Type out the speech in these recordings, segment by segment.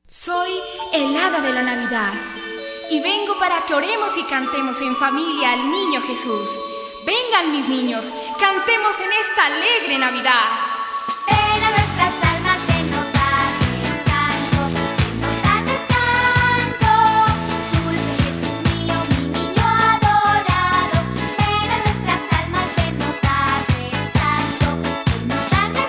Soy el hada de la Navidad y vengo para que oremos y cantemos en familia al niño Jesús. Vengan mis niños, cantemos en esta alegre Navidad. Ven a nuestras almas, ven, no tardes tanto, ven, no tardes tanto. Dulce Jesús mío, mi niño adorado. Ven a nuestras almas, ven, no tardes tanto, ven, no tardes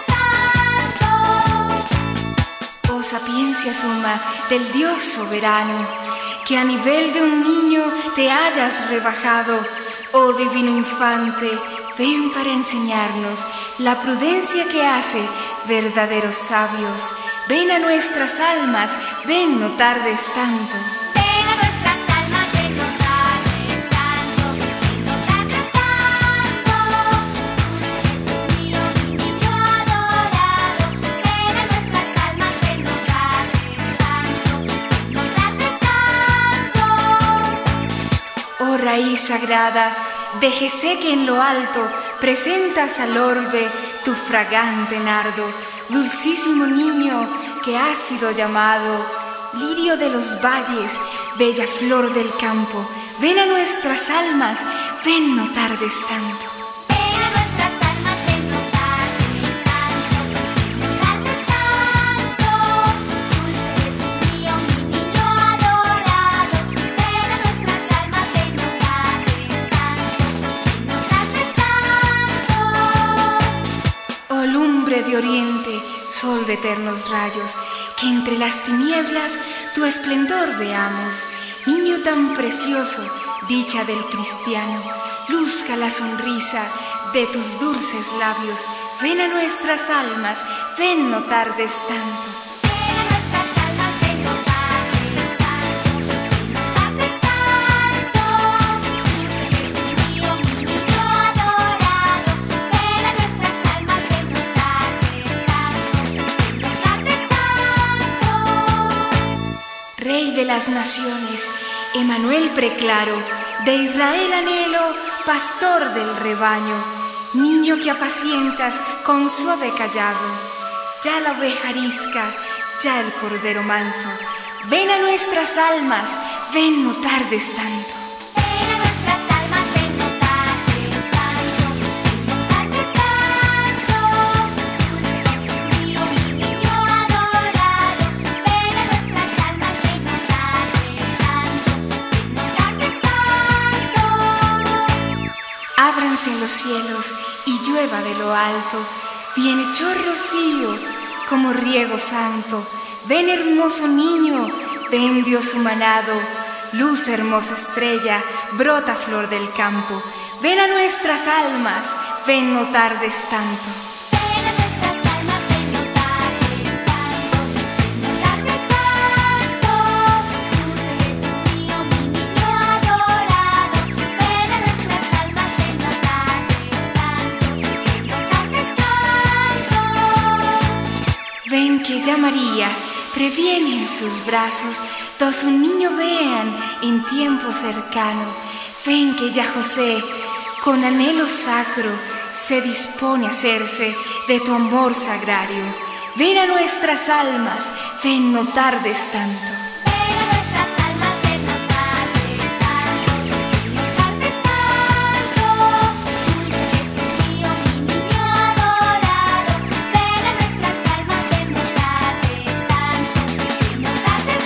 tanto. Oh sapiencia suma del Dios soberano, que a nivel de un niño te hayas rebajado. Oh divino infante, ven para enseñarnos la prudencia que hace verdaderos sabios. Ven a nuestras almas, ven, no tardes tanto. Ven a nuestras almas, ven, no tardes tanto, ven, no tardes tanto. Dulce Jesús mío, mi niño adorado. Ven a nuestras almas, ven, no tardes tanto, ven, no tardes tanto. Oh raíz sagrada, déjese que en lo alto presentas al orbe tu fragante nardo. Dulcísimo niño que has sido llamado lirio de los valles, bella flor del campo. Ven a nuestras almas, ven, no tardes tanto. Ven a nuestras almas, ven, no tardes tanto, ven, no tardes tanto. Dulce Jesús mío, mi niño adorado. Ven a nuestras almas, ven, no tardes tanto, ven, no tardes tanto. Oh lumbre de oriente, sol de eternos rayos, que entre las tinieblas tu esplendor veamos. Niño tan precioso, dicha del cristiano, luzca la sonrisa de tus dulces labios. Ven a nuestras almas, ven, no tardes tanto. Ven a nuestras almas, ven, no tardes tanto, ven, no tardes tanto. Dulce Jesús mío, mi niño adorado. Ven a nuestras almas, ven, no tardes tanto, ven, no tardes tanto. Rey de las naciones, Emanuel preclaro, de Israel anhelo, pastor del rebaño, niño que apacientas con suave callado, ya la oveja arisca, ya el cordero manso. Ven a nuestras almas, ven, no tardes tanto. Ven a nuestras almas, ven, no tardes tanto, ven, no tardes tanto. Dulce Jesús mío, mi niño adorado. Ven a nuestras almas, ven, no tardes tanto, ven, no tardes tanto. Ábranse los cielos y llueva de lo alto, bienhechor rocío como riego santo. Ven hermoso niño, ven Dios humanado, luz hermosa estrella, brota flor del campo. Ven a nuestras almas, ven, no tardes tanto. Ven a nuestras almas, ven, no tardes tanto, ven, no tardes tanto. Dulce Jesús mío, mi niño adorado. Ven a nuestras almas, ven, no tardes tanto, ven, no tardes tanto. Ven que ya María previene en sus brazos, dos un niño vean en tiempo cercano. Ven que ya José, con anhelo sacro, se dispone a hacerse de tu amor sagrario. Ven a nuestras almas, ven, no tardes tanto. Ven a nuestras almas, ven, no tardes tanto, ven, no tardes tanto. Dulce Jesús mío, mi niño adorado. Ven a nuestras almas, ven, no tardes tanto, ven, no tardes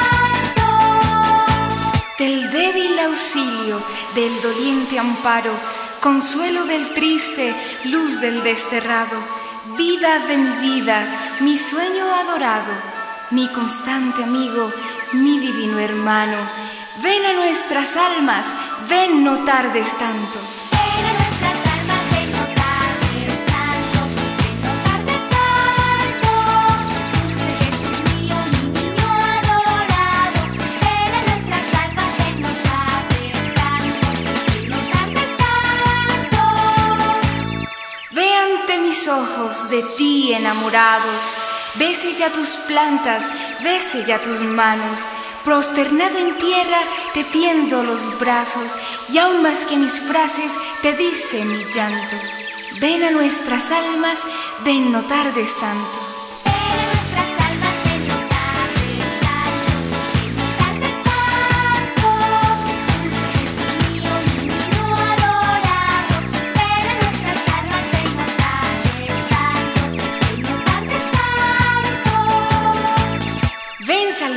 tanto. Del débil auxilio, del doliente amparo, consuelo del triste, luz del desterrado, vida de mi vida, mi sueño adorado, mi constante amigo, mi divino hermano. Ven a nuestras almas, ven, no tardes tanto. Ven a nuestras almas, ven, no tardes tanto, ven, no tardes tanto. Dulce Jesús mío, mi niño adorado. Ven a nuestras almas, ven, no tardes tanto, ven, no tardes tanto. Ve ante mis ojos de ti enamorados, bese ya tus plantas, bese ya tus manos. Prosternado en tierra te tiendo los brazos, y aún más que mis frases te dice mi llanto. Ven a nuestras almas, ven, no tardes tanto. Ven a nuestras almas, ven, no tardes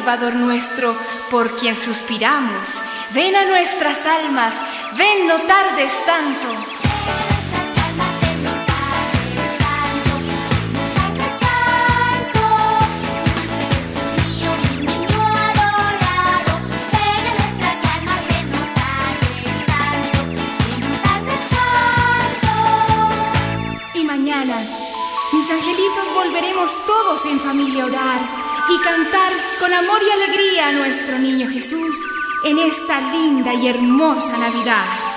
Salvador nuestro, por quien suspiramos. Ven a nuestras almas, ven, no tardes tanto. Nuestras almas ven, no tardes tanto, no tardes tanto. Dulce Jesús mío, mi niño adorado. Ven a nuestras almas, ven, no tardes tanto, no tardes tanto. Y mañana, mis angelitos, volveremos todos en familia a orar y cantar con amor y alegría a nuestro niño Jesús en esta linda y hermosa Navidad.